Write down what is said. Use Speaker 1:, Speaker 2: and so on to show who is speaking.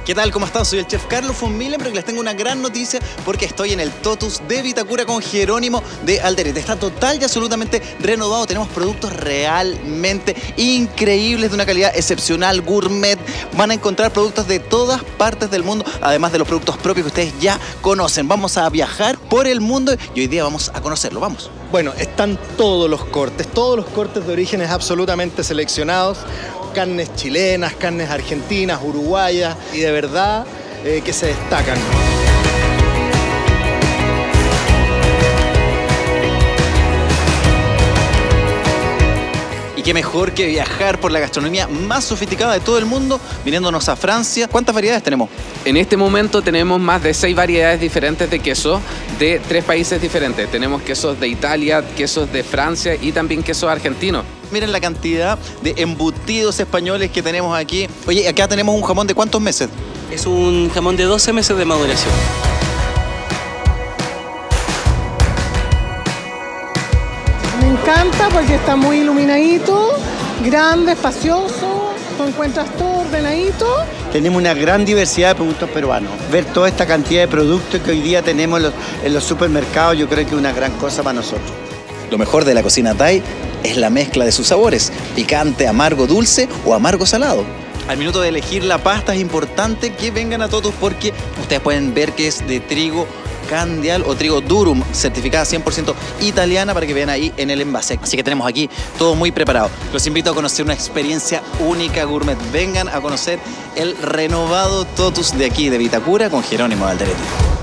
Speaker 1: ¿Qué tal? ¿Cómo están? Soy el chef Carlos von Millenberg y les tengo una gran noticia porque estoy en el Totus de Vitacura con Jerónimo de Alderete. Está total y absolutamente renovado. Tenemos productos realmente increíbles de una calidad excepcional, gourmet. Van a encontrar productos de todas partes del mundo, además de los productos propios que ustedes ya conocen. Vamos a viajar por el mundo y hoy día vamos a conocerlo. Vamos.
Speaker 2: Bueno, están todos los cortes de orígenes absolutamente seleccionados. Carnes chilenas, carnes argentinas, uruguayas y de verdad que se destacan.
Speaker 1: Y qué mejor que viajar por la gastronomía más sofisticada de todo el mundo, viniéndonos a Francia. ¿Cuántas variedades tenemos?
Speaker 3: En este momento tenemos más de 6 variedades diferentes de queso de 3 países diferentes. Tenemos quesos de Italia, quesos de Francia y también quesos argentinos.
Speaker 1: Miren la cantidad de embutidos españoles que tenemos aquí. Oye, acá tenemos un jamón de ¿cuántos meses?
Speaker 4: Es un jamón de 12 meses de maduración.
Speaker 5: Me encanta porque está muy iluminadito, grande, espacioso, tú encuentras todo ordenadito.
Speaker 6: Tenemos una gran diversidad de productos peruanos. Ver toda esta cantidad de productos que hoy día tenemos en los supermercados, yo creo que es una gran cosa para nosotros.
Speaker 1: Lo mejor de la cocina Thai es la mezcla de sus sabores, picante, amargo, dulce o amargo salado. Al minuto de elegir la pasta es importante que vengan a Totus porque ustedes pueden ver que es de trigo Candial o trigo durum, certificada 100% italiana, para que vean ahí en el envase. Así que tenemos aquí todo muy preparado. Los invito a conocer una experiencia única gourmet. Vengan a conocer el renovado Totus de aquí de Vitacura con Jerónimo de Alderete.